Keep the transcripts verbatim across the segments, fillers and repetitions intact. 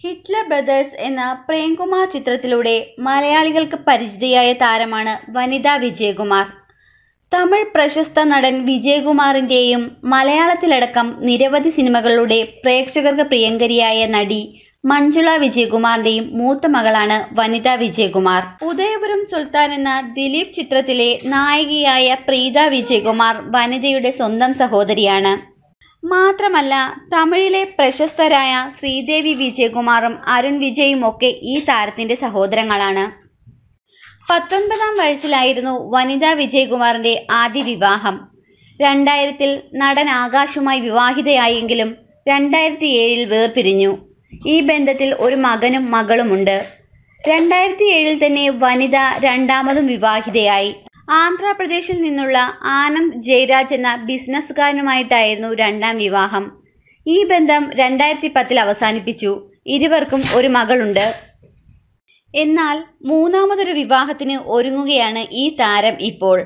Hitler brothers എന്ന പ്രേംകുമാർ ചിത്രത്തിലൂടെ മലയാളികൾക്ക് പരിചിതയായ താരമാണ് വനിത വിജയകുമാർ. തമിഴ് പ്രശസ്ത നടൻ വിജയകുമാറിൻ്റെയും മലയാളത്തിലടക്കം നിരവധി സിനിമകളിലൂടെ പ്രേക്ഷകർക്ക് പ്രിയങ്കരിയായ നടി മഞ്ജുള വിജയകുമാറിൻ്റെയും മൂത്ത മകളാണ് വനിത വിജയകുമാർ. ഉദയപുരം സുൽത്താൻ എന്ന ദിലീപ് ചിത്രത്തിലെ നായികയായ പ്രീത വിജയകുമാർ വനിതയുടെ സ്വന്തം സഹോദരിയാണ്. മാത്രമല്ല തമിഴിലെ പ്രശസ്തരായ ശ്രീദേവി വിജയകുമാറും അരുൺ വിജയും ഒക്കെ ഈ താരത്തിൻ്റെ സഹോദരങ്ങളാണ്. പത്തൊൻപതാം വയസ്സിലായിരുന്നു വനിത വിജയകുമാറിൻ്റെ ആദ്യ വിവാഹം. രണ്ടായിരത്തിൽ നടൻ ആകാശുമായി വിവാഹിതയായെങ്കിലും രണ്ടായിരത്തി ഏഴിൽ വേർപിരിഞ്ഞു. ഈ ബന്ധത്തിൽ ഒരു മകനും മകളുമുണ്ട്. രണ്ടായിരത്തി ഏഴിൽ തന്നെ വനിത രണ്ടാമതും വിവാഹിതയായി. ആന്ധ്രാപ്രദേശിൽ നിന്നുള്ള ആനന്ദ് ജയരാജ് എന്ന ബിസിനസ്സുകാരനുമായിട്ടായിരുന്നു രണ്ടാം വിവാഹം. ഈ ബന്ധം രണ്ടായിരത്തി പത്തിൽ അവസാനിപ്പിച്ചു. ഇരുവർക്കും ഒരു മകളുണ്ട്. എന്നാൽ മൂന്നാമതൊരു വിവാഹത്തിന് ഒരുങ്ങുകയാണ് ഈ താരം ഇപ്പോൾ.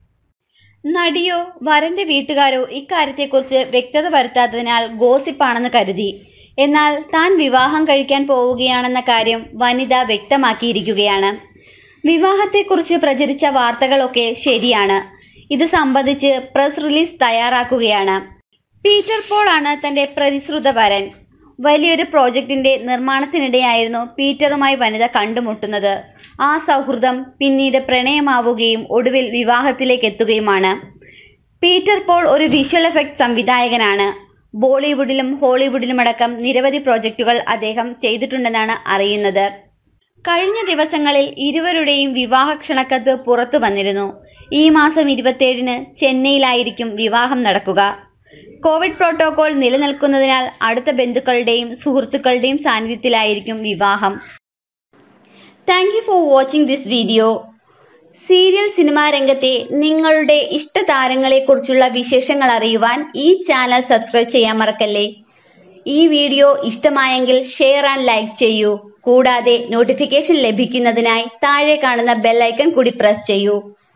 നടിയോ വരൻ്റെ വീട്ടുകാരോ ഇക്കാര്യത്തെക്കുറിച്ച് വ്യക്തത വരുത്താത്തതിനാൽ ഗോസിപ്പാണെന്ന് കരുതി. എന്നാൽ താൻ വിവാഹം കഴിക്കാൻ പോവുകയാണെന്ന കാര്യം വനിത വ്യക്തമാക്കിയിരിക്കുകയാണ്. വിവാഹത്തെക്കുറിച്ച് പ്രചരിച്ച വാർത്തകളൊക്കെ ശരിയാണ്. ഇത് സംബന്ധിച്ച് പ്രസ് റിലീസ് തയ്യാറാക്കുകയാണ്. പീറ്റർ പോൾ ആണ് തൻ്റെ പ്രതിശ്രുത വരൻ. വലിയൊരു പ്രോജക്റ്റിൻ്റെ നിർമ്മാണത്തിനിടെയായിരുന്നു പീറ്ററുമായി വനിത കണ്ടുമുട്ടുന്നത്. ആ സൗഹൃദം പിന്നീട് പ്രണയമാവുകയും ഒടുവിൽ വിവാഹത്തിലേക്ക് എത്തുകയുമാണ്. പീറ്റർ പോൾ ഒരു വിഷ്വൽ എഫക്റ്റ് സംവിധായകനാണ്. ബോളിവുഡിലും ഹോളിവുഡിലുമടക്കം നിരവധി പ്രോജക്റ്റുകൾ അദ്ദേഹം ചെയ്തിട്ടുണ്ടെന്നാണ് അറിയുന്നത്. കഴിഞ്ഞ ദിവസങ്ങളിൽ ഇരുവരുടെയും വിവാഹ ക്ഷണക്കത്ത് പുറത്തു വന്നിരുന്നു. ഈ മാസം ഇരുപത്തേഴിന് ചെന്നൈയിലായിരിക്കും വിവാഹം നടക്കുക. കോവിഡ് പ്രോട്ടോകോൾ നിലനിൽക്കുന്നതിനാൽ അടുത്ത ബന്ധുക്കളുടെയും സുഹൃത്തുക്കളുടെയും സാന്നിധ്യത്തിലായിരിക്കും വിവാഹം. Thank you for watching this video. Serial cinema രംഗത്തെ നിങ്ങളുടെ ഇഷ്ട താരങ്ങളെക്കുറിച്ചുള്ള വിശേഷങ്ങൾ അറിയുവാൻ ഈ ചാനൽ സബ്സ്ക്രൈബ് ചെയ്യാൻ മറക്കല്ലേ. ഈ വീഡിയോ ഇഷ്ടമായെങ്കിൽ ഷെയർ ആൻഡ് ലൈക്ക് ചെയ്യൂ. കൂടാതെ നോട്ടിഫിക്കേഷൻ ലഭിക്കുന്നതിനായി താഴെ കാണുന്ന ബെൽ ഐക്കൺ കൂടി പ്രസ് ചെയ്യൂ.